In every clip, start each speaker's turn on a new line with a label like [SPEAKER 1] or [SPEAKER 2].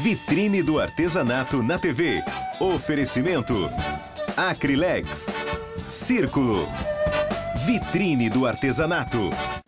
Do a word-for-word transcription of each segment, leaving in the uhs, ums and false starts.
[SPEAKER 1] Vitrine do artesanato na T V. Oferecimento Acrylex. Círculo. Vitrine do artesanato.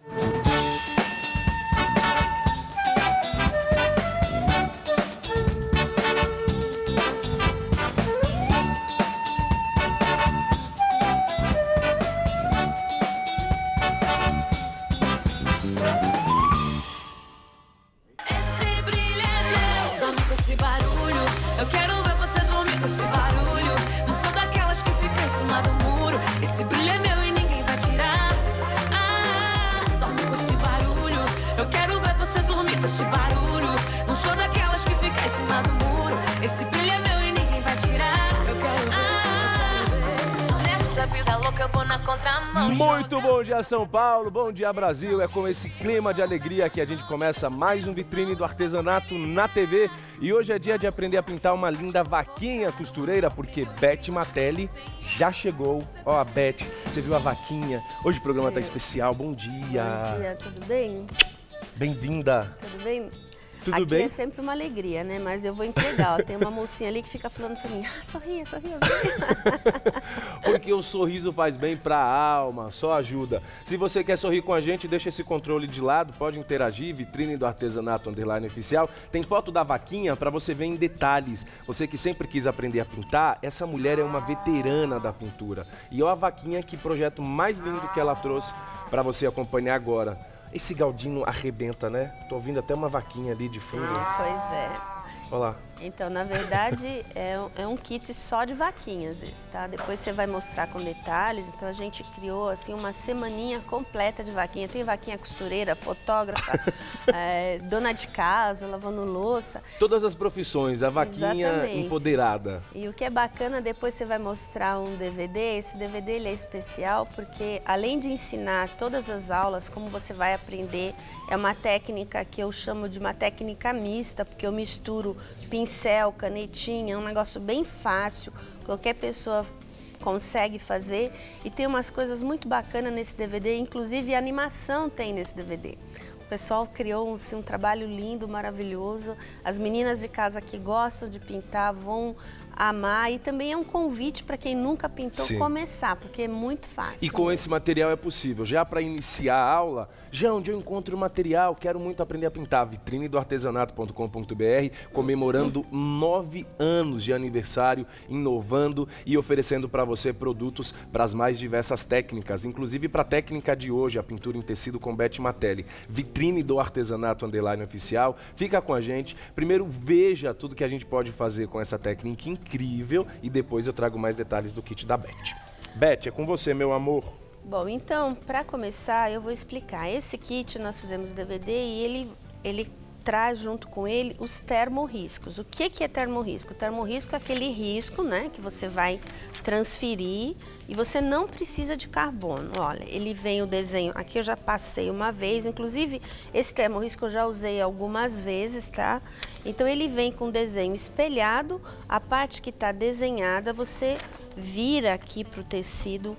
[SPEAKER 2] Muito bom dia, São Paulo, bom dia, Brasil. É com esse clima de alegria que a gente começa mais um Vitrine do Artesanato na T V. E hoje é dia de aprender a pintar uma linda vaquinha costureira, porque Beth Matelli já chegou. Ó, a Beth, você viu a vaquinha? Hoje o programa tá especial, bom dia.
[SPEAKER 3] Bom dia, tudo bem?
[SPEAKER 2] Bem-vinda.
[SPEAKER 3] Tudo bem?
[SPEAKER 2] Tudo
[SPEAKER 3] Aqui
[SPEAKER 2] bem?
[SPEAKER 3] É sempre uma alegria, né? Mas eu vou entregar, ó. Tem uma mocinha ali que fica falando pra mim, ah, sorria, sorria, sorria.
[SPEAKER 2] Porque o sorriso faz bem pra alma, só ajuda. Se você quer sorrir com a gente, deixa esse controle de lado, pode interagir, Vitrine do Artesanato Underline Oficial. Tem foto da vaquinha pra você ver em detalhes. Você que sempre quis aprender a pintar, essa mulher é uma veterana da pintura. E ó a vaquinha, que projeto mais lindo que ela trouxe pra você acompanhar agora. Esse Galdino arrebenta, né? Tô ouvindo até uma vaquinha ali de fundo.
[SPEAKER 3] Pois é.
[SPEAKER 2] Olha lá.
[SPEAKER 3] Então, na verdade, é, é um kit só de vaquinhas esse, tá? Depois você vai mostrar com detalhes. Então, a gente criou, assim, uma semaninha completa de vaquinha. Tem vaquinha costureira, fotógrafa, é, dona de casa, lavando louça.
[SPEAKER 2] Todas as profissões, a vaquinha Exatamente. Empoderada.
[SPEAKER 3] E o que é bacana, depois você vai mostrar um D V D. Esse D V D ele é especial porque, além de ensinar todas as aulas, como você vai aprender, é uma técnica que eu chamo de uma técnica mista, porque eu misturo pincel, canetinha, é um negócio bem fácil, qualquer pessoa consegue fazer, e tem umas coisas muito bacanas nesse D V D, inclusive a animação tem nesse D V D. O pessoal criou assim, um trabalho lindo, maravilhoso. As meninas de casa que gostam de pintar vão amar, e também é um convite para quem nunca pintou Sim. começar, porque é muito fácil.
[SPEAKER 2] E com mesmo. Esse material é possível. Já para iniciar a aula, já onde eu encontro o material, quero muito aprender a pintar. Vitrine do artesanato ponto com ponto br, comemorando nove anos de aniversário, inovando e oferecendo para você produtos para as mais diversas técnicas, inclusive para a técnica de hoje, a pintura em tecido com Beth Matelli. Vitrine do Artesanato Underline Oficial. Fica com a gente. Primeiro veja tudo que a gente pode fazer com essa técnica incrível e depois eu trago mais detalhes do kit da Beth. Beth, é com você, meu amor.
[SPEAKER 3] Bom, então, para começar, eu vou explicar. Esse kit nós fizemos D V D e ele, ele traz junto com ele os termorriscos. O que, que é termorrisco? O termorrisco é aquele risco, né, que você vai transferir e você não precisa de carbono. Olha, ele vem o desenho, aqui eu já passei uma vez, inclusive esse termorrisco eu já usei algumas vezes, tá? Então ele vem com desenho espelhado, a parte que está desenhada você vira aqui para o tecido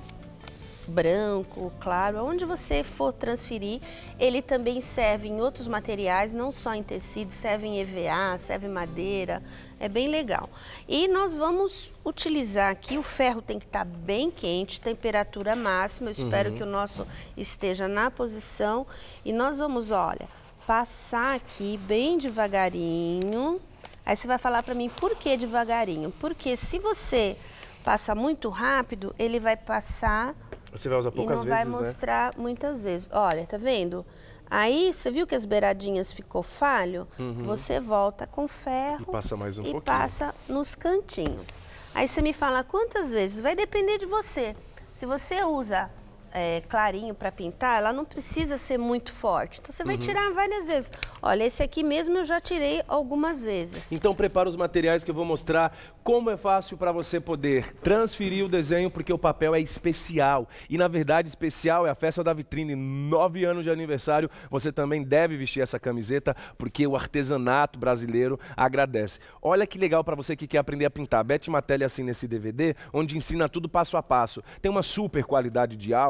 [SPEAKER 3] branco, claro, onde você for transferir. Ele também serve em outros materiais, não só em tecido, serve em E V A, serve em madeira, é bem legal. E nós vamos utilizar aqui, o ferro tem que estar bem quente, temperatura máxima, eu espero uhum. que o nosso esteja na posição. E nós vamos, olha, passar aqui bem devagarinho. Aí você vai falar para mim, por que devagarinho? Porque se você passa muito rápido, ele vai passar...
[SPEAKER 2] Você vai usar poucas
[SPEAKER 3] vezes,
[SPEAKER 2] né?
[SPEAKER 3] E não vai mostrar né? muitas vezes. Olha, tá vendo? Aí, você viu que as beiradinhas ficou falho? Uhum. Você volta com ferro
[SPEAKER 2] e passa mais um
[SPEAKER 3] e
[SPEAKER 2] pouquinho.
[SPEAKER 3] passa nos cantinhos. Aí você me fala quantas vezes? Vai depender de você. Se você usa é, clarinho para pintar, ela não precisa ser muito forte. Então você vai uhum. tirar várias vezes. Olha, esse aqui mesmo eu já tirei algumas vezes.
[SPEAKER 2] Então prepara os materiais que eu vou mostrar como é fácil para você poder transferir o desenho, porque o papel é especial. E na verdade especial é a festa da vitrine, nove anos de aniversário. Você também deve vestir essa camiseta, porque o artesanato brasileiro agradece. Olha que legal para você que quer aprender a pintar. Beth Matelli assina esse D V D, onde ensina tudo passo a passo. Tem uma super qualidade de áudio.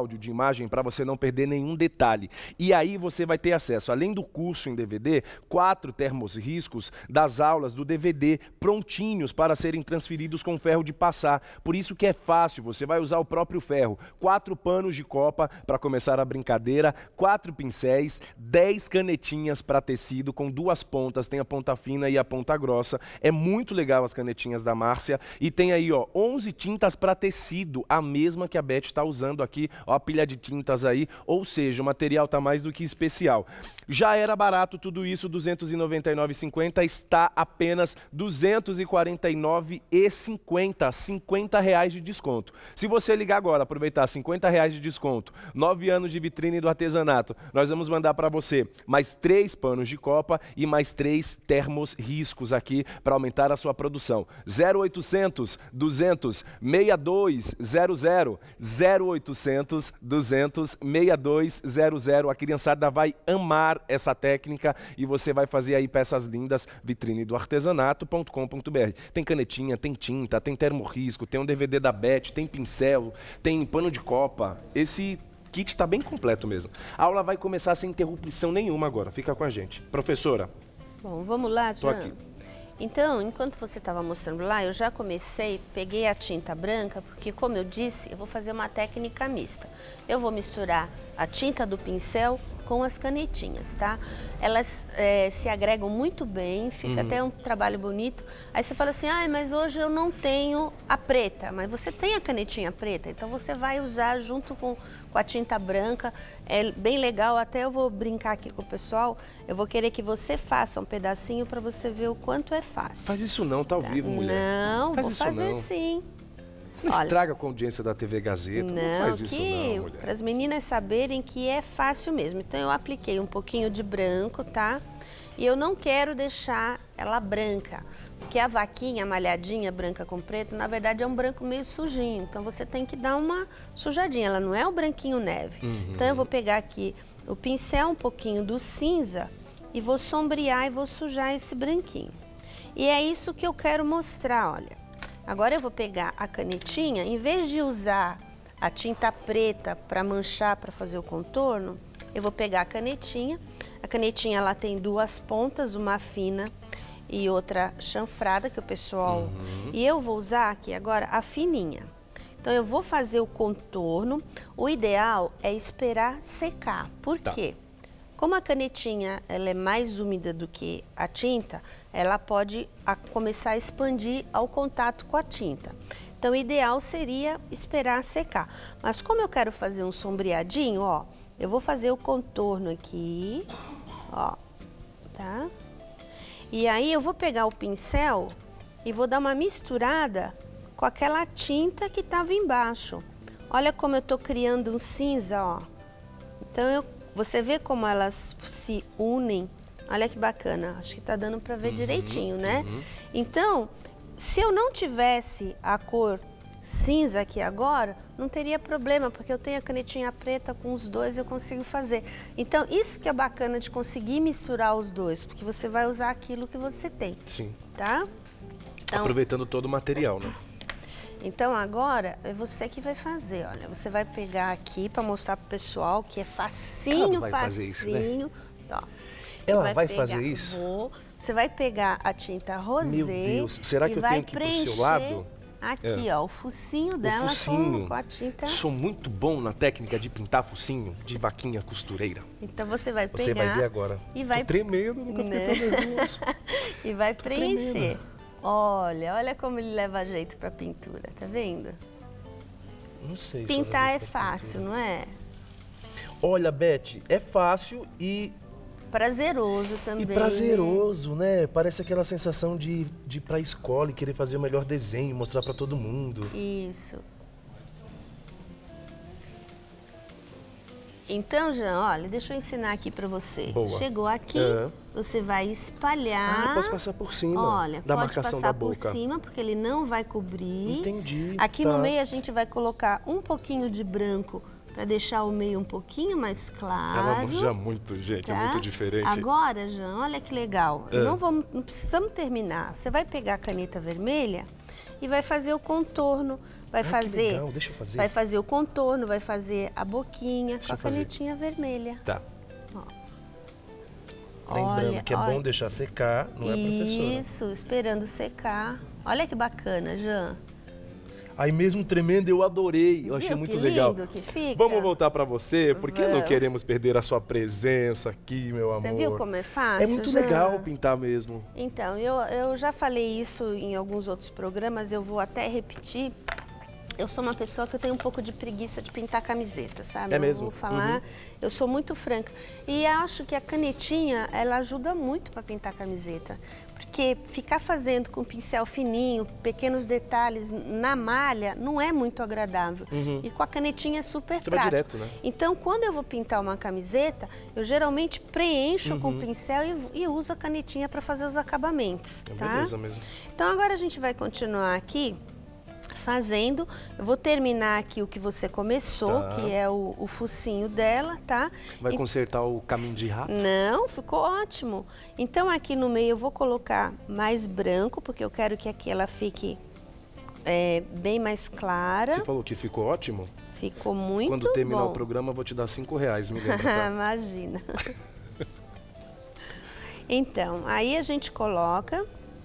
[SPEAKER 2] áudio, de imagem, para você não perder nenhum detalhe. E aí você vai ter acesso, além do curso em D V D, quatro termos riscos das aulas do D V D prontinhos para serem transferidos com ferro de passar. Por isso que é fácil, você vai usar o próprio ferro. Quatro panos de copa para começar a brincadeira, quatro pincéis, dez canetinhas para tecido com duas pontas, tem a ponta fina e a ponta grossa. É muito legal as canetinhas da Márcia. E tem aí, ó, onze tintas para tecido, a mesma que a Beth está usando aqui, ó, a pilha de tintas aí, ou seja, o material está mais do que especial. Já era barato tudo isso, duzentos e noventa e nove reais e cinquenta centavos, está apenas duzentos e quarenta e nove reais e cinquenta centavos, cinquenta reais de desconto. Se você ligar agora, aproveitar cinquenta reais de desconto, nove anos de vitrine do artesanato, nós vamos mandar para você mais três panos de copa e mais três termos riscos aqui para aumentar a sua produção. zero oitocentos, duzentos, sessenta e dois zero zero, zero oitocentos, duzentos, sessenta e dois zero zero. A criançada vai amar essa técnica e você vai fazer aí peças lindas, vitrine do artesanato ponto com ponto br. Tem canetinha, tem tinta, tem termorrisco, tem um D V D da Beth, tem pincel, tem pano de copa. Esse kit está bem completo mesmo. A aula vai começar sem interrupção nenhuma agora. Fica com a gente. Professora.
[SPEAKER 3] Bom, vamos lá,
[SPEAKER 2] Tô
[SPEAKER 3] Jean.
[SPEAKER 2] aqui.
[SPEAKER 3] Então, enquanto você estava mostrando lá, eu já comecei, peguei a tinta branca, porque como eu disse, eu vou fazer uma técnica mista. Eu vou misturar a tinta do pincel com as canetinhas, tá? Elas é, se agregam muito bem, fica uhum. até um trabalho bonito. Aí você fala assim, ah, mas hoje eu não tenho a preta, mas você tem a canetinha preta, então você vai usar junto com, com a tinta branca, é bem legal, até eu vou brincar aqui com o pessoal, eu vou querer que você faça um pedacinho para você ver o quanto é fácil.
[SPEAKER 2] Faz isso não, tá ao vivo, mulher.
[SPEAKER 3] Não,
[SPEAKER 2] Faz
[SPEAKER 3] vou
[SPEAKER 2] isso
[SPEAKER 3] fazer
[SPEAKER 2] não.
[SPEAKER 3] sim.
[SPEAKER 2] Não
[SPEAKER 3] Olha,
[SPEAKER 2] estraga com a audiência da T V Gazeta, não, não faz isso não, mulher.
[SPEAKER 3] Para as meninas saberem que é fácil mesmo. Então eu apliquei um pouquinho de branco, tá? E eu não quero deixar ela branca, porque a vaquinha malhadinha, branca com preto, na verdade é um branco meio sujinho. Então você tem que dar uma sujadinha, ela não é o branquinho neve. Uhum. Então eu vou pegar aqui o pincel, um pouquinho do cinza e vou sombrear e vou sujar esse branquinho. E é isso que eu quero mostrar, olha. Agora eu vou pegar a canetinha, em vez de usar a tinta preta para manchar, para fazer o contorno, eu vou pegar a canetinha. A canetinha ela tem duas pontas, uma fina e outra chanfrada, que o pessoal... Uhum. E eu vou usar aqui agora a fininha. Então eu vou fazer o contorno. O ideal é esperar secar. Por tá. quê? Como a canetinha ela é mais úmida do que a tinta, ela pode a, começar a expandir ao contato com a tinta. Então, o ideal seria esperar secar. Mas como eu quero fazer um sombreadinho, ó, eu vou fazer o contorno aqui, ó, tá? E aí eu vou pegar o pincel e vou dar uma misturada com aquela tinta que estava embaixo. Olha como eu tô criando um cinza, ó. Então, eu Você vê como elas se unem? Olha que bacana, acho que tá dando para ver uhum, direitinho, né? Uhum. Então, se eu não tivesse a cor cinza aqui agora, não teria problema, porque eu tenho a canetinha preta com os dois, eu consigo fazer. Então, isso que é bacana de conseguir misturar os dois, porque você vai usar aquilo que você tem.
[SPEAKER 2] Sim.
[SPEAKER 3] Tá? Então,
[SPEAKER 2] aproveitando todo o material, né?
[SPEAKER 3] Então agora é você que vai fazer, olha, você vai pegar aqui para mostrar pro pessoal que é facinho, Ela vai facinho. Fazer isso, né? Ó,
[SPEAKER 2] Ela vai, vai
[SPEAKER 3] pegar,
[SPEAKER 2] fazer isso?
[SPEAKER 3] Vou, você vai pegar a tinta rosé.
[SPEAKER 2] Meu Deus, será que eu tenho que ir pro seu lado?
[SPEAKER 3] Aqui, é. ó, o focinho dela
[SPEAKER 2] o focinho.
[SPEAKER 3] Com, com a tinta.
[SPEAKER 2] Sou muito bom na técnica de pintar focinho de vaquinha costureira.
[SPEAKER 3] Então você vai pegar.
[SPEAKER 2] Você vai ver agora.
[SPEAKER 3] E vai
[SPEAKER 2] Tô tremendo, nunca fiquei tão nervoso.
[SPEAKER 3] E vai
[SPEAKER 2] Tô
[SPEAKER 3] preencher.
[SPEAKER 2] Tremendo.
[SPEAKER 3] Olha, olha como ele leva jeito para pintura, tá vendo?
[SPEAKER 2] Não sei.
[SPEAKER 3] Pintar é fácil, não é?
[SPEAKER 2] Olha, Beth, é fácil e...
[SPEAKER 3] prazeroso também.
[SPEAKER 2] E prazeroso, né? Parece aquela sensação de, de ir pra escola e querer fazer o melhor desenho, mostrar pra todo mundo.
[SPEAKER 3] Isso. Então, Jean, olha, deixa eu ensinar aqui pra você.
[SPEAKER 2] Boa.
[SPEAKER 3] Chegou aqui, é. você vai espalhar.
[SPEAKER 2] Ah, posso passar por cima.
[SPEAKER 3] Olha,
[SPEAKER 2] da
[SPEAKER 3] pode
[SPEAKER 2] marcação
[SPEAKER 3] passar
[SPEAKER 2] da boca.
[SPEAKER 3] por cima, porque ele não vai cobrir.
[SPEAKER 2] Entendi.
[SPEAKER 3] Aqui
[SPEAKER 2] tá.
[SPEAKER 3] no meio a gente vai colocar um pouquinho de branco para deixar o meio um pouquinho mais claro.
[SPEAKER 2] Ela manja muito, gente,
[SPEAKER 3] tá?
[SPEAKER 2] é muito diferente.
[SPEAKER 3] Agora, Jean, olha que legal.
[SPEAKER 2] É.
[SPEAKER 3] Não, vamos, não precisamos terminar. Você vai pegar a caneta vermelha e vai fazer o contorno. Vai
[SPEAKER 2] Ah, que
[SPEAKER 3] fazer,
[SPEAKER 2] legal, deixa eu fazer.
[SPEAKER 3] vai fazer o contorno, vai fazer a boquinha
[SPEAKER 2] Deixa
[SPEAKER 3] com a
[SPEAKER 2] eu fazer.
[SPEAKER 3] canetinha vermelha.
[SPEAKER 2] Tá.
[SPEAKER 3] Ó.
[SPEAKER 2] Lembrando
[SPEAKER 3] Olha,
[SPEAKER 2] que é
[SPEAKER 3] olha.
[SPEAKER 2] bom deixar secar, não é, professora?
[SPEAKER 3] Isso, esperando secar. Olha que bacana, Jean.
[SPEAKER 2] Aí mesmo tremendo, eu adorei, eu achei
[SPEAKER 3] Viu
[SPEAKER 2] muito
[SPEAKER 3] que
[SPEAKER 2] legal.
[SPEAKER 3] lindo que fica?
[SPEAKER 2] Vamos voltar para você, porque não
[SPEAKER 3] Vamos.
[SPEAKER 2] queremos perder a sua presença aqui, meu amor.
[SPEAKER 3] Você viu como é fácil,
[SPEAKER 2] É muito
[SPEAKER 3] Jean?
[SPEAKER 2] legal pintar mesmo.
[SPEAKER 3] Então, eu, eu já falei isso em alguns outros programas, eu vou até repetir. Eu sou uma pessoa que eu tenho um pouco de preguiça de pintar camiseta, sabe?
[SPEAKER 2] É
[SPEAKER 3] eu
[SPEAKER 2] mesmo?
[SPEAKER 3] Vou falar,
[SPEAKER 2] Uhum.
[SPEAKER 3] eu sou muito franca. E acho que a canetinha, ela ajuda muito para pintar camiseta. Porque ficar fazendo com pincel fininho, pequenos detalhes na malha, não é muito agradável.
[SPEAKER 2] Uhum.
[SPEAKER 3] E com a canetinha é super
[SPEAKER 2] Você vai
[SPEAKER 3] prático.
[SPEAKER 2] direto, né?
[SPEAKER 3] Então, quando eu vou pintar uma camiseta, eu geralmente preencho
[SPEAKER 2] Uhum.
[SPEAKER 3] com o pincel e, e uso a canetinha para fazer os acabamentos,
[SPEAKER 2] É
[SPEAKER 3] tá?
[SPEAKER 2] beleza mesmo.
[SPEAKER 3] Então, agora a gente vai continuar aqui fazendo. Eu vou terminar aqui o que você começou,
[SPEAKER 2] Tá.
[SPEAKER 3] que é o, o focinho dela, tá?
[SPEAKER 2] Vai
[SPEAKER 3] E-
[SPEAKER 2] consertar o caminho de rato?
[SPEAKER 3] Não, ficou ótimo. Então, aqui no meio eu vou colocar mais branco, porque eu quero que aqui ela fique é, bem mais clara.
[SPEAKER 2] Você falou que ficou ótimo?
[SPEAKER 3] Ficou muito
[SPEAKER 2] Quando terminar
[SPEAKER 3] bom.
[SPEAKER 2] o programa, eu vou te dar cinco reais, me lembra, tá?
[SPEAKER 3] Imagina. Então, aí a gente coloca.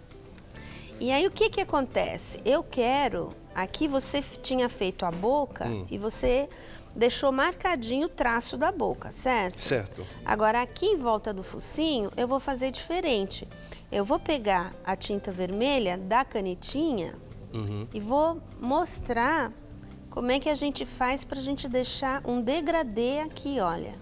[SPEAKER 3] E aí o que que acontece? Eu quero, aqui você f- tinha feito a boca
[SPEAKER 2] Hum.
[SPEAKER 3] e você deixou marcadinho o traço da boca, certo?
[SPEAKER 2] Certo.
[SPEAKER 3] Agora aqui em volta do focinho eu vou fazer diferente. Eu vou pegar a tinta vermelha da canetinha
[SPEAKER 2] Uhum.
[SPEAKER 3] e vou mostrar como é que a gente faz para a gente deixar um degradê aqui, olha.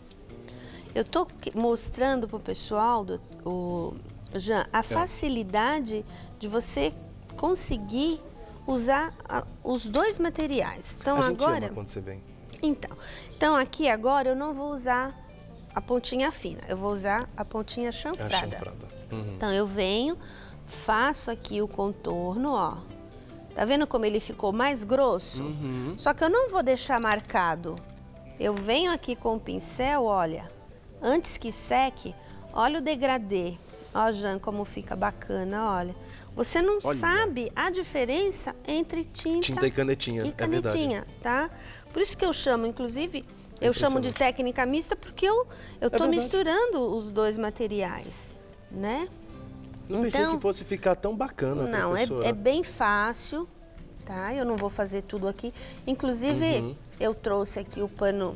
[SPEAKER 3] Eu tô que- mostrando pro pessoal, do, o, Jean, a facilidade de você conseguir usar a- os dois materiais. Então
[SPEAKER 2] a gente
[SPEAKER 3] agora,
[SPEAKER 2] ama quando você vem.
[SPEAKER 3] então, então aqui agora eu não vou usar a pontinha fina, eu vou usar a pontinha
[SPEAKER 2] É a
[SPEAKER 3] chanfrada.
[SPEAKER 2] chanfrada. Uhum.
[SPEAKER 3] Então eu venho, faço aqui o contorno, ó. Tá vendo como ele ficou mais grosso?
[SPEAKER 2] Uhum.
[SPEAKER 3] Só que eu não vou deixar marcado. Eu venho aqui com o pincel, olha, antes que seque, olha o degradê. Ó, Jean, como fica bacana, olha. Você não
[SPEAKER 2] Olha.
[SPEAKER 3] sabe a diferença entre tinta,
[SPEAKER 2] Tinta e canetinha,
[SPEAKER 3] e
[SPEAKER 2] é verdade.
[SPEAKER 3] canetinha, tá? Por isso que eu chamo, inclusive, eu chamo de
[SPEAKER 2] impressionante.
[SPEAKER 3] técnica mista porque eu, eu tô
[SPEAKER 2] verdade.
[SPEAKER 3] misturando os dois materiais, né?
[SPEAKER 2] Não pensei
[SPEAKER 3] Então-
[SPEAKER 2] que fosse ficar tão bacana,
[SPEAKER 3] Não, é,
[SPEAKER 2] professora.
[SPEAKER 3] é bem fácil, tá? Eu não vou fazer tudo aqui. Inclusive,
[SPEAKER 2] Uhum.
[SPEAKER 3] eu trouxe aqui o pano,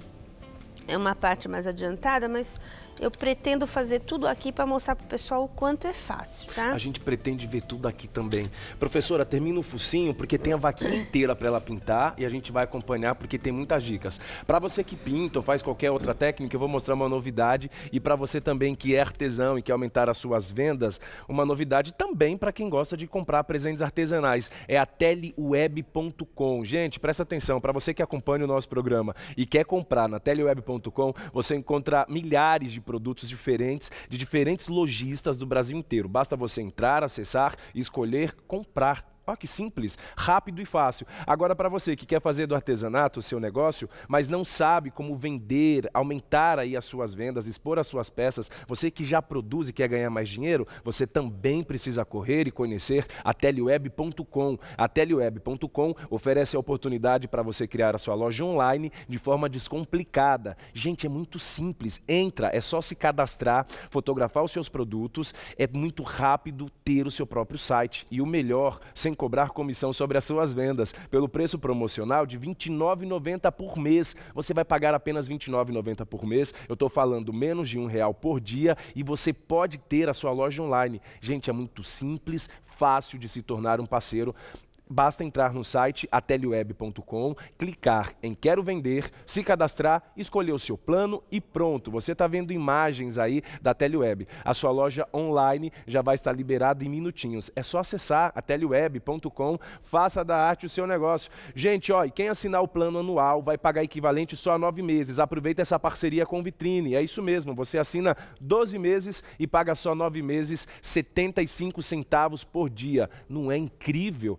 [SPEAKER 3] é uma parte mais adiantada, mas eu pretendo fazer tudo aqui para mostrar pro pessoal o quanto é fácil, tá?
[SPEAKER 2] A gente pretende ver tudo aqui também. Professora, termina o focinho porque tem a vaquinha inteira para ela pintar e a gente vai acompanhar porque tem muitas dicas. Para você que pinta ou faz qualquer outra técnica, eu vou mostrar uma novidade e para você também que é artesão e quer aumentar as suas vendas, uma novidade também para quem gosta de comprar presentes artesanais. É a teleweb ponto com. Gente, presta atenção, para você que acompanha o nosso programa e quer comprar na teleweb ponto com, você encontra milhares de produtos diferentes, de diferentes lojistas do Brasil inteiro. Basta você entrar, acessar e escolher comprar. Olha que simples, rápido e fácil. Agora, para você que quer fazer do artesanato o seu negócio, mas não sabe como vender, aumentar aí as suas vendas, expor as suas peças, você que já produz e quer ganhar mais dinheiro, você também precisa correr e conhecer a teleweb ponto com. A teleweb ponto com oferece a oportunidade para você criar a sua loja online de forma descomplicada. Gente, é muito simples. Entra, é só se cadastrar, fotografar os seus produtos, é muito rápido ter o seu próprio site. E o melhor, sem cobrar comissão sobre as suas vendas. Pelo preço promocional de vinte e nove reais e noventa centavos por mês, você vai pagar apenas vinte e nove reais e noventa centavos por mês. Eu estou falando menos de um real por dia e você pode ter a sua loja online. Gente, é muito simples, fácil de se tornar um parceiro. Basta entrar no site a teleweb ponto com, clicar em Quero Vender, se cadastrar, escolher o seu plano e pronto. Você está vendo imagens aí da Teleweb. A sua loja online já vai estar liberada em minutinhos. É só acessar a teleweb ponto com, faça da arte o seu negócio. Gente, ó, e quem assinar o plano anual vai pagar equivalente só a nove meses. Aproveita essa parceria com Vitrine. É isso mesmo, você assina doze meses e paga só nove meses, setenta e cinco centavos por dia. Não é incrível? Então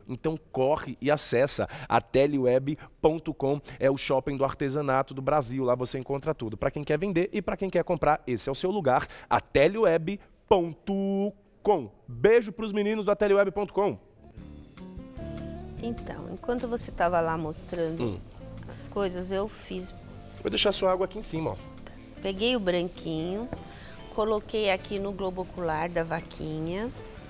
[SPEAKER 2] corre e acessa a teleweb ponto com, é o shopping do artesanato do Brasil, lá você encontra tudo. Para quem quer vender e para quem quer comprar, esse é o seu lugar, a teleweb ponto com. Beijo para os meninos da teleweb ponto com.
[SPEAKER 3] Então, enquanto você estava lá mostrando hum. as coisas, eu fiz...
[SPEAKER 2] Vou deixar sua água aqui em cima, ó.
[SPEAKER 3] Peguei o branquinho, coloquei aqui no globo ocular da vaquinha.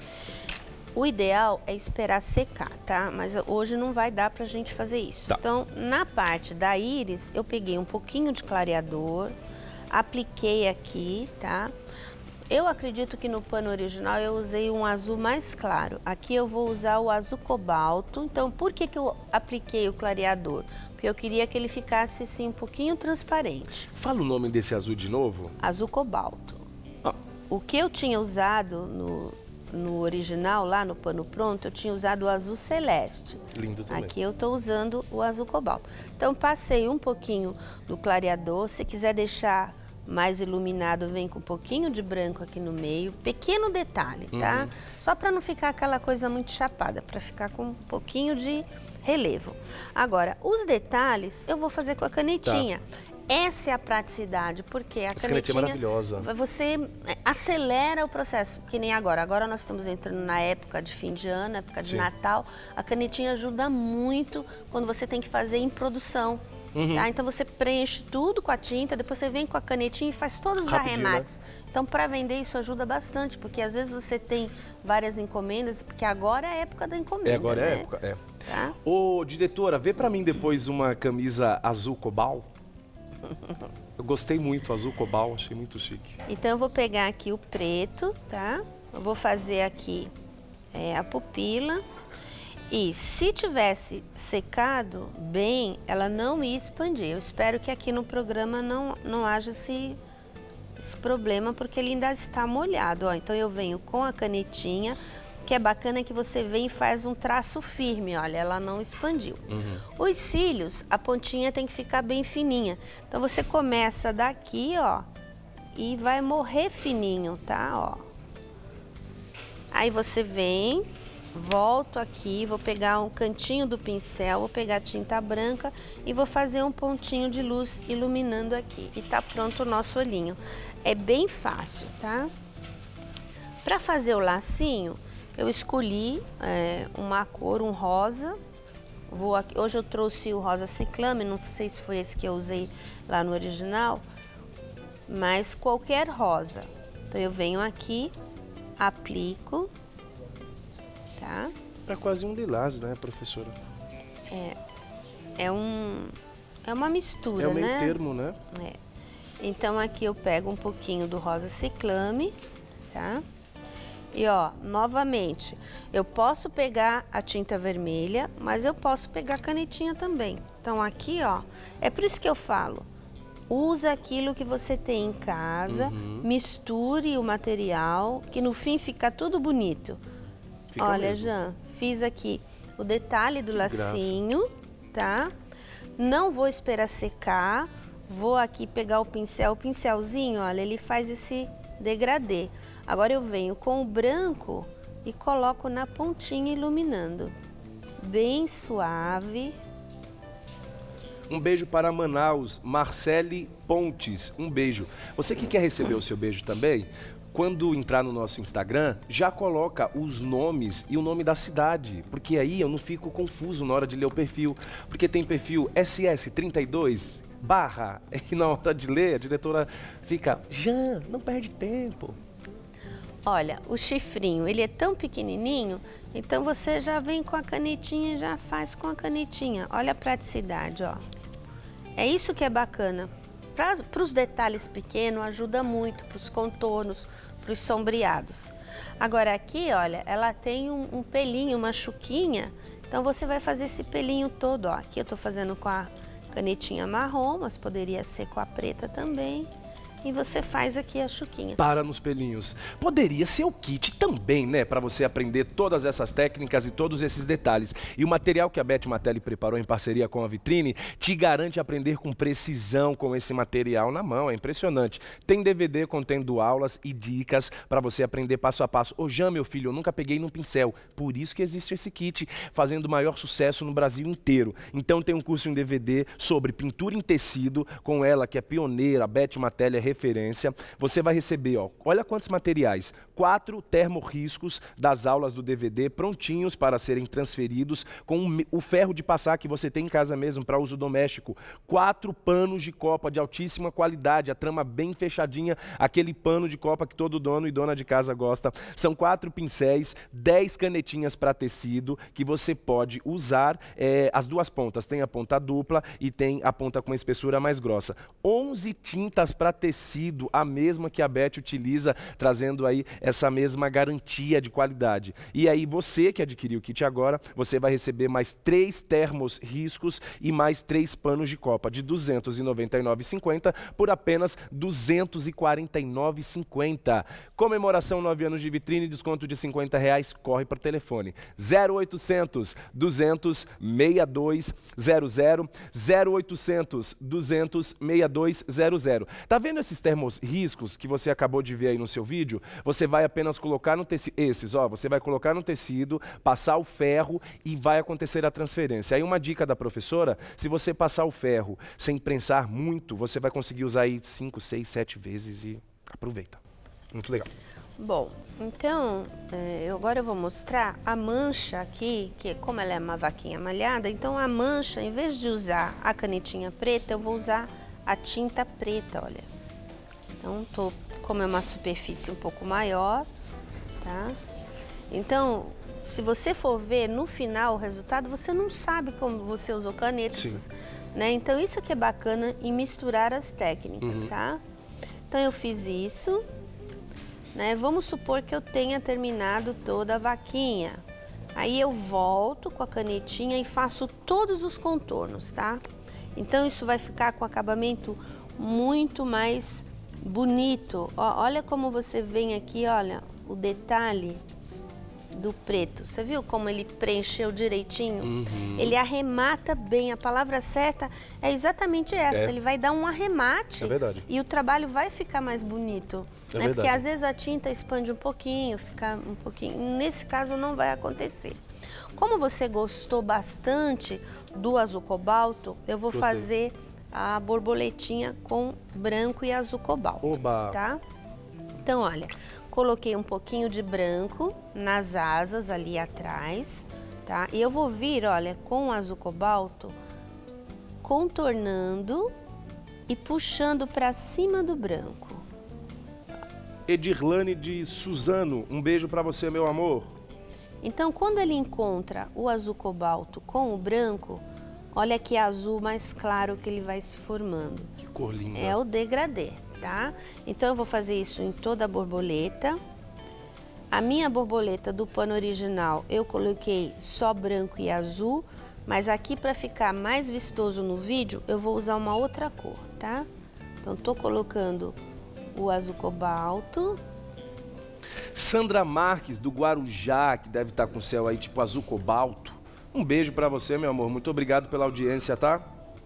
[SPEAKER 3] O ideal é esperar secar, tá? Mas hoje não vai dar pra gente fazer isso. Tá. Então, na parte da íris, eu peguei um pouquinho de clareador, apliquei aqui, tá? Eu acredito que no pano original eu usei um azul mais claro. Aqui eu vou usar o azul cobalto. Então, por que que eu apliquei o clareador? Porque eu queria que ele ficasse assim um pouquinho transparente.
[SPEAKER 2] Fala o nome desse azul de novo.
[SPEAKER 3] Azul cobalto. Ah. O que eu tinha usado no, no original, lá no pano pronto, eu tinha usado o azul celeste.
[SPEAKER 2] Lindo também.
[SPEAKER 3] Aqui eu estou usando o azul cobalto. Então, passei um pouquinho do clareador. Se quiser deixar mais iluminado, vem com um pouquinho de branco aqui no meio. Pequeno detalhe, tá? Uhum. Só para não ficar aquela coisa muito chapada, para ficar com um pouquinho de relevo. Agora, os detalhes eu vou fazer com a canetinha. Tá. Essa é a praticidade, porque a
[SPEAKER 2] Essa
[SPEAKER 3] canetinha,
[SPEAKER 2] canetinha é maravilhosa.
[SPEAKER 3] Você acelera o processo, que nem agora. Agora nós estamos entrando na época de fim de ano, época de Sim. Natal. A canetinha ajuda muito quando você tem que fazer em produção. Uhum. Tá? Então você preenche tudo com a tinta, depois você vem com a canetinha e faz todos os Rapidinho, arremates. Né? Então, para vender isso ajuda bastante, porque às vezes você tem várias encomendas, porque agora é a época da encomenda.
[SPEAKER 2] É, agora
[SPEAKER 3] né?
[SPEAKER 2] é a época, é.
[SPEAKER 3] Tá?
[SPEAKER 2] Ô, diretora, vê para mim depois uma camisa azul cobalt. Eu gostei muito, azul cobalt, achei muito chique.
[SPEAKER 3] Então eu vou pegar aqui o preto, tá? Eu vou fazer aqui é, a pupila. E se tivesse secado bem, ela não ia expandir. Eu espero que aqui no programa não, não haja esse, esse problema, porque ele ainda está molhado. Ó. Então eu venho com a canetinha. O que é bacana é que você vem e faz um traço firme, olha, ela não expandiu. Uhum. Os cílios, a pontinha tem que ficar bem fininha. Então você começa daqui, ó, e vai morrer fininho, tá? Ó. Aí você vem, volto aqui, vou pegar um cantinho do pincel, vou pegar tinta branca e vou fazer um pontinho de luz iluminando aqui. E tá pronto o nosso olhinho. É bem fácil, tá? Para fazer o lacinho, eu escolhi é, uma cor, um rosa. Vou aqui, hoje eu trouxe o rosa ciclame, não sei se foi esse que eu usei lá no original, mas qualquer rosa. Então eu venho aqui, aplico, tá?
[SPEAKER 2] É quase um lilás, né, professora?
[SPEAKER 3] É, é um, é uma mistura,
[SPEAKER 2] né? É o meio
[SPEAKER 3] né?
[SPEAKER 2] termo, né?
[SPEAKER 3] É. Então aqui eu pego um pouquinho do rosa ciclame, tá? E ó, novamente, eu posso pegar a tinta vermelha, mas eu posso pegar a canetinha também. Então aqui, ó, é por isso que eu falo, usa aquilo que você tem em casa, uhum. misture o material, que no fim fica tudo bonito. Fica Olha, mesmo. Jean, fiz aqui o detalhe do que lacinho, graça. Tá? Não vou esperar secar, vou aqui pegar o pincel, o pincelzinho, olha, ele faz esse degradê. Agora eu venho com o branco e coloco na pontinha iluminando. Bem suave.
[SPEAKER 2] Um beijo para Manaus, Marcele Pontes, um beijo. Você que quer receber o seu beijo também, quando entrar no nosso Instagram, já coloca os nomes e o nome da cidade, porque aí eu não fico confuso na hora de ler o perfil, porque tem perfil S S trinta e dois barra, e na hora de ler a diretora fica, Jean, não perde tempo.
[SPEAKER 3] Olha, o chifrinho, ele é tão pequenininho, então você já vem com a canetinha e já faz com a canetinha. Olha a praticidade, ó. É isso que é bacana. Para os detalhes pequenos, ajuda muito, para os contornos, para os sombreados. Agora aqui, olha, ela tem um, um pelinho, uma chuquinha, então você vai fazer esse pelinho todo, ó. Aqui eu tô fazendo com a canetinha marrom, mas poderia ser com a preta também. e você faz aqui a chuquinha.
[SPEAKER 2] Para nos pelinhos. Poderia ser o kit também, né? Para você aprender todas essas técnicas e todos esses detalhes. E o material que a Beth Matelli preparou em parceria com a Vitrine te garante aprender com precisão com esse material na mão. É impressionante. Tem D V D contendo aulas e dicas para você aprender passo a passo. Ô Jean, meu filho, eu nunca peguei num pincel. Por isso que existe esse kit, fazendo maior sucesso no Brasil inteiro. Então tem um curso em D V D sobre pintura em tecido, com ela que é pioneira, a Beth Matelli é referência. Você vai receber, ó, olha quantos materiais, quatro termorriscos das aulas do D V D prontinhos para serem transferidos com o ferro de passar que você tem em casa mesmo para uso doméstico, quatro panos de copa de altíssima qualidade, a trama bem fechadinha, aquele pano de copa que todo dono e dona de casa gosta. São quatro pincéis, dez canetinhas para tecido que você pode usar é, as duas pontas, tem a ponta dupla e tem a ponta com espessura mais grossa. onze tintas para tecido, a mesma que a Beth utiliza, trazendo aí essa mesma garantia de qualidade. E aí você que adquiriu o kit agora, você vai receber mais três termos riscos e mais três panos de copa de duzentos e noventa e nove reais e cinquenta centavos por apenas duzentos e quarenta e nove reais e cinquenta centavos. Comemoração nove anos de Vitrine, desconto de cinquenta reais, corre para o telefone zero oitocentos, duzentos, sessenta e dois zero zero, zero oitocentos, duzentos, sessenta e dois zero zero. Tá vendo esses termos riscos que você acabou de ver aí no seu vídeo? Você vai apenas colocar no tecido, esses, ó, você vai colocar no tecido, passar o ferro e vai acontecer a transferência. Aí uma dica da professora, se você passar o ferro sem prensar muito, você vai conseguir usar aí cinco, seis, sete vezes e aproveita. Muito legal.
[SPEAKER 3] Bom, então, é, eu agora eu vou mostrar a mancha aqui, que como ela é uma vaquinha malhada, então a mancha, em vez de usar a canetinha preta, eu vou usar a tinta preta, olha. Então, tô, como é uma superfície um pouco maior, tá? Então, se você for ver no final o resultado, você não sabe como você usou canetas, né? Então, isso que é bacana em misturar as técnicas, uhum. tá? Então, eu fiz isso. Né? Vamos supor que eu tenha terminado toda a vaquinha. Aí eu volto com a canetinha e faço todos os contornos, tá? Então isso vai ficar com acabamento muito mais bonito. Ó, olha como você vem aqui, olha, o detalhe do preto. Você viu como ele preencheu direitinho? Uhum. Ele arremata bem. A palavra certa é exatamente essa. É. Ele vai dar um arremate.
[SPEAKER 2] É verdade.
[SPEAKER 3] E o trabalho vai ficar mais bonito.
[SPEAKER 2] É
[SPEAKER 3] né? Porque às vezes a tinta expande um pouquinho, fica um pouquinho. Nesse caso não vai acontecer. Como você gostou bastante do azul cobalto, eu vou Gostei. fazer a borboletinha com branco e azul cobalto.
[SPEAKER 2] Oba.
[SPEAKER 3] Tá? Então, olha, coloquei um pouquinho de branco nas asas ali atrás, tá? E eu vou vir, olha, com o azul cobalto, contornando e puxando para cima do branco.
[SPEAKER 2] Edirlane de Suzano, um beijo para você, meu amor.
[SPEAKER 3] Então, quando ele encontra o azul cobalto com o branco, olha que azul mais claro que ele vai se formando.
[SPEAKER 2] Que cor linda.
[SPEAKER 3] É o degradê, tá? Então, eu vou fazer isso em toda a borboleta. A minha borboleta do pano original, eu coloquei só branco e azul, mas aqui para ficar mais vistoso no vídeo, eu vou usar uma outra cor, tá? Então, tô colocando o azul cobalto.
[SPEAKER 2] Sandra Marques, do Guarujá, que deve estar com o céu aí tipo azul cobalto. Um beijo pra você, meu amor. Muito obrigado pela audiência, tá?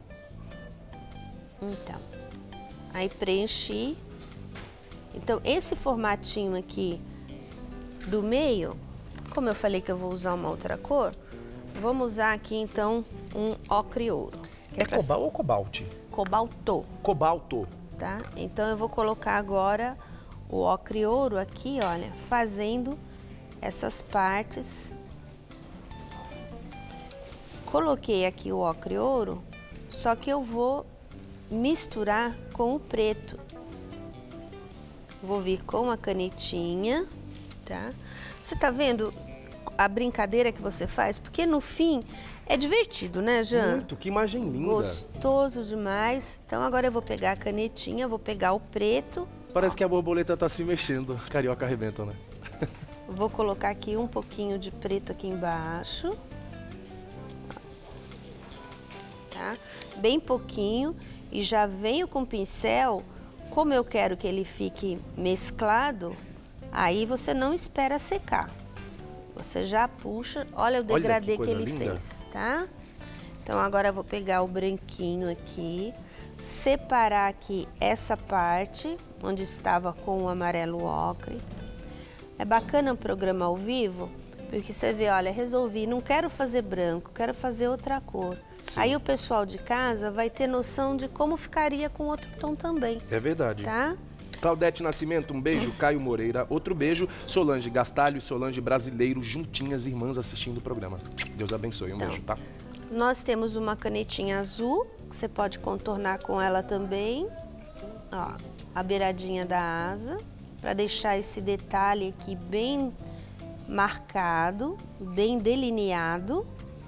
[SPEAKER 3] Então, aí preenchi. Então, esse formatinho aqui do meio, como eu falei que eu vou usar uma outra cor, vamos usar aqui, então, um ocre ouro.
[SPEAKER 2] É, é pra... cobalt ou cobalt?
[SPEAKER 3] Cobalto.
[SPEAKER 2] Cobalto.
[SPEAKER 3] Tá? Então, eu vou colocar agora o ocre ouro aqui, olha, fazendo essas partes. Coloquei aqui o ocre ouro, só que eu vou misturar com o preto. Vou vir com a canetinha, tá? Você tá vendo a brincadeira que você faz? Porque no fim é divertido, né, Jean?
[SPEAKER 2] Muito, que imagem linda.
[SPEAKER 3] Gostoso demais. Então agora eu vou pegar a canetinha, vou pegar o preto.
[SPEAKER 2] Parece que a borboleta tá se mexendo. Carioca arrebenta, né?
[SPEAKER 3] Vou colocar aqui um pouquinho de preto aqui embaixo. Tá? Bem pouquinho. E já venho com o pincel Como eu quero que ele fique mesclado, aí você não espera secar. Você já puxa, olha o degradê que, que ele linda. fez, tá? Então agora eu vou pegar o branquinho aqui, separar aqui essa parte onde estava com o amarelo ocre. É bacana o programa ao vivo, porque você vê, olha, resolvi, não quero fazer branco, quero fazer outra cor. Sim. Aí o pessoal de casa vai ter noção de como ficaria com outro tom também.
[SPEAKER 2] É verdade.
[SPEAKER 3] Tá?
[SPEAKER 2] Claudete Nascimento, um beijo. Caio Moreira, outro beijo. Solange Gastalho e Solange Brasileiro, juntinhas irmãs assistindo o programa. Deus abençoe, um então, beijo, tá?
[SPEAKER 3] Nós temos uma canetinha azul, que você pode contornar com ela também. Ó, a beiradinha da asa, para deixar esse detalhe aqui bem marcado, bem delineado.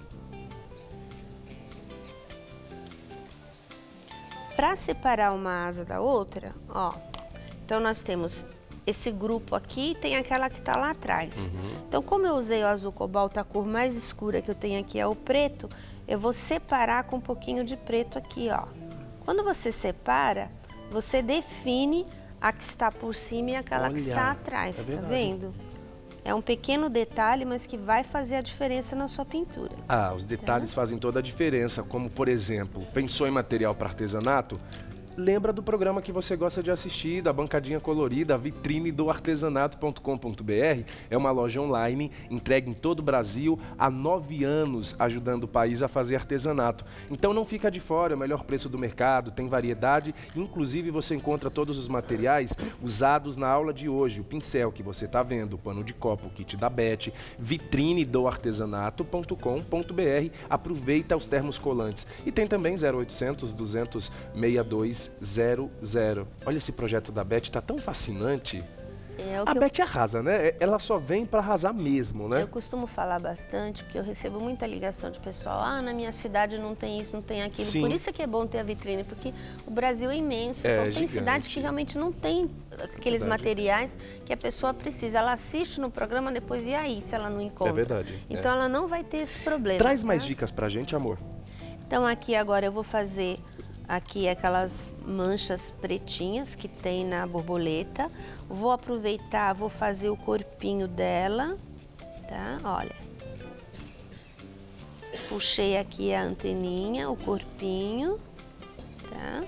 [SPEAKER 3] Para separar uma asa da outra, ó, então nós temos esse grupo aqui e tem aquela que está lá atrás. Uhum. Então, como eu usei o azul cobalto, a cor mais escura que eu tenho aqui é o preto, eu vou separar com um pouquinho de preto aqui, ó. Quando você separa, você define a que está por cima e aquela Olha, que está atrás, é tá vendo? É um pequeno detalhe, mas que vai fazer a diferença na sua pintura.
[SPEAKER 2] Ah, os detalhes tá? fazem toda a diferença, como por exemplo, pensou em material para artesanato? Lembra do programa que você gosta de assistir, da bancadinha colorida, a vitrine do artesanato ponto com ponto br. É uma loja online entregue em todo o Brasil há nove anos, ajudando o país a fazer artesanato. Então não fica de fora, é o melhor preço do mercado, tem variedade, inclusive você encontra todos os materiais usados na aula de hoje. O pincel que você está vendo, o pano de copo, o kit da Beth, vitrine do artesanato ponto com ponto br. Aproveita os termos colantes. E tem também zero oitocentos, duzentos, sessenta e dois zero zero. Olha esse projeto da Beth, tá tão fascinante. É a Beth eu... arrasa, né? Ela só vem para arrasar mesmo, né?
[SPEAKER 3] Eu costumo falar bastante, porque eu recebo muita ligação de pessoal, ah, na minha cidade não tem isso, não tem aquilo. Sim. Por isso é que é bom ter a vitrine, porque o Brasil é imenso. É, então tem gigante. Cidade que realmente não tem aqueles verdade. materiais que a pessoa precisa. Ela assiste no programa depois, e aí, se ela não encontra?
[SPEAKER 2] É verdade.
[SPEAKER 3] Então
[SPEAKER 2] é.
[SPEAKER 3] ela não vai ter esse problema.
[SPEAKER 2] Traz
[SPEAKER 3] tá?
[SPEAKER 2] mais dicas pra gente, amor.
[SPEAKER 3] Então aqui agora eu vou fazer... Aqui aquelas manchas pretinhas que tem na borboleta. Vou aproveitar, vou fazer o corpinho dela, tá? Olha. Puxei aqui a anteninha, o corpinho, tá?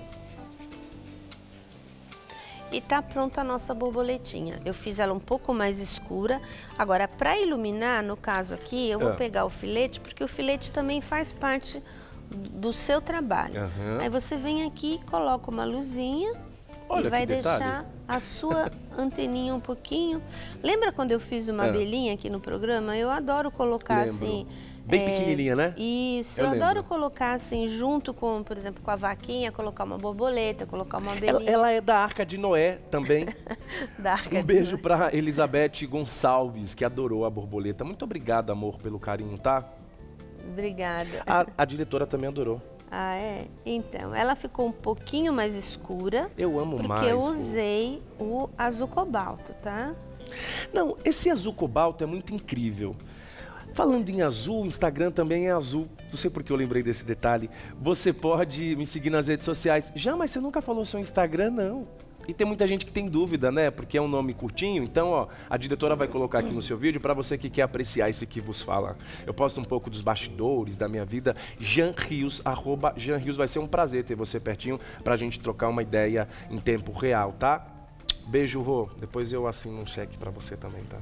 [SPEAKER 3] E tá pronta a nossa borboletinha. Eu fiz ela um pouco mais escura. Agora, para iluminar, no caso aqui, eu vou é. pegar o filete, porque o filete também faz parte... do seu trabalho. Uhum. Aí você vem aqui, coloca uma luzinha Olha e vai deixar a sua anteninha um pouquinho. Lembra quando eu fiz uma é. abelhinha aqui no programa? Eu adoro colocar Lembro. assim...
[SPEAKER 2] Bem
[SPEAKER 3] é,
[SPEAKER 2] pequenininha, né?
[SPEAKER 3] Isso, eu, eu adoro colocar assim, junto com, por exemplo, com a vaquinha, colocar uma borboleta, colocar uma abelhinha.
[SPEAKER 2] Ela, ela é da Arca de Noé também.
[SPEAKER 3] da Arca
[SPEAKER 2] um
[SPEAKER 3] de
[SPEAKER 2] beijo
[SPEAKER 3] Noé.
[SPEAKER 2] para Elizabeth Gonçalves, que adorou a borboleta. Muito obrigado, amor, pelo carinho, tá?
[SPEAKER 3] Obrigada.
[SPEAKER 2] A, a diretora também adorou.
[SPEAKER 3] Ah, é? Então, ela ficou um pouquinho mais escura.
[SPEAKER 2] Eu amo
[SPEAKER 3] porque
[SPEAKER 2] mais.
[SPEAKER 3] Porque eu usei o azul cobalto, tá?
[SPEAKER 2] Não, esse azul cobalto é muito incrível. Falando em azul, o Instagram também é azul. Não sei por que eu lembrei desse detalhe. Você pode me seguir nas redes sociais. Já, mas você nunca falou seu Instagram, não. E tem muita gente que tem dúvida, né? Porque é um nome curtinho. Então, ó, a diretora vai colocar aqui no seu vídeo para você que quer apreciar esse que vos fala. Eu posto um pouco dos bastidores da minha vida. Jean Rios, arroba Jean Rios. Vai ser um prazer ter você pertinho pra gente trocar uma ideia em tempo real, tá? Beijo, Rô. Depois eu assino um cheque pra você também, tá?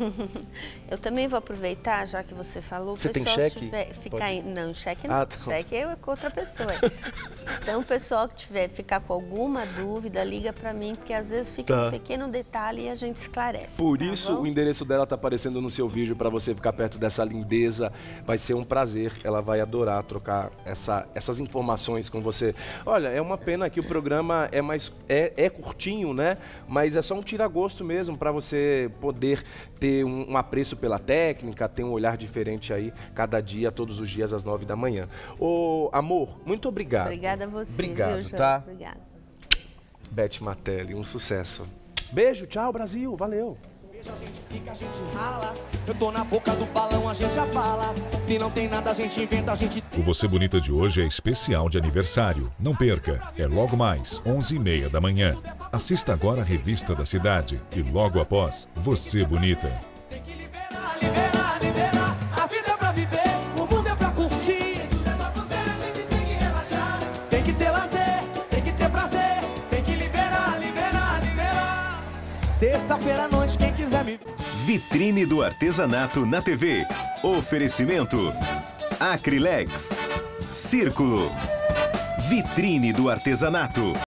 [SPEAKER 3] Eu também vou aproveitar, já que você falou.
[SPEAKER 2] Você tem cheque?
[SPEAKER 3] Tiver, ficar em, não, cheque não.
[SPEAKER 2] Ah, tá.
[SPEAKER 3] Cheque é com outra pessoa. Então, o pessoal que tiver ficar com alguma dúvida, liga pra mim, porque às vezes fica tá. um pequeno detalhe e a gente esclarece.
[SPEAKER 2] Por
[SPEAKER 3] tá
[SPEAKER 2] isso,
[SPEAKER 3] bom?
[SPEAKER 2] O endereço dela tá aparecendo no seu vídeo pra você ficar perto dessa lindeza. Vai ser um prazer. Ela vai adorar trocar essa, essas informações com você. Olha, é uma pena que o programa é mais é, é curtinho, né? Mas é só um tira-gosto mesmo para você poder ter um, um apreço pela técnica, ter um olhar diferente aí cada dia, todos os dias às nove da manhã. Ô, amor, muito obrigado.
[SPEAKER 3] Obrigada a você,
[SPEAKER 2] Obrigado,
[SPEAKER 3] viu,
[SPEAKER 2] tá?
[SPEAKER 3] Obrigada.
[SPEAKER 2] Beth Matelli, um sucesso. Beijo, tchau, Brasil, valeu.
[SPEAKER 4] A gente fica, a gente rala. Eu tô na boca do balão, a gente já fala. Se não tem nada, a gente inventa, a gente...
[SPEAKER 5] O Você Bonita de hoje é especial de aniversário. Não perca, é logo mais, onze e meia da manhã. Assista agora a Revista da Cidade e logo após, Você Bonita.
[SPEAKER 4] Tem que liberar, liberar, liberar. A vida é pra viver, o mundo é pra curtir. Tudo é pra você, a gente tem que relaxar. Tem que ter lazer, tem que ter prazer. Tem que liberar, liberar, liberar. Sexta-feira à noite, quem quiser me...
[SPEAKER 1] Vitrine do Artesanato na T V. Oferecimento Acrilex. Círculo. Vitrine do Artesanato.